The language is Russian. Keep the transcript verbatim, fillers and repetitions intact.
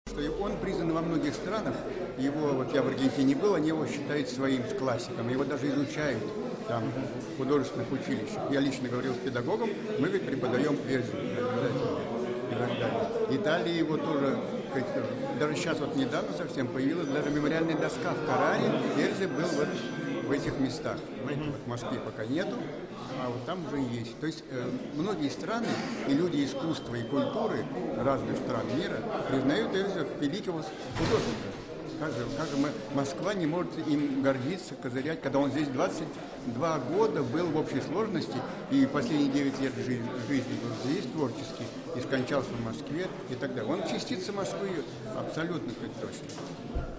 Что и он признан во многих странах. Его, вот я в Аргентине был, они его считают своим классиком. Его даже изучают там в художественных училищах. Я лично говорил с педагогом, мы ведь преподаем Эльзу. И так далее. Италия его тоже, даже сейчас вот недавно совсем появилась даже мемориальная доска в Коране. Эльзы был вот в этих местах. Знаете, вот в Москве пока нету, а вот там уже есть. То есть э, многие страны и люди искусства и культуры разных стран мира признают Эльзу как великого художника. Как же, как же мы, Москва не может им гордиться, козырять, когда он здесь двадцать два года был в общей сложности и последние девять лет жизни, жизни был здесь творчески и скончался в Москве и так далее. Он частица Москвы абсолютно, как точно.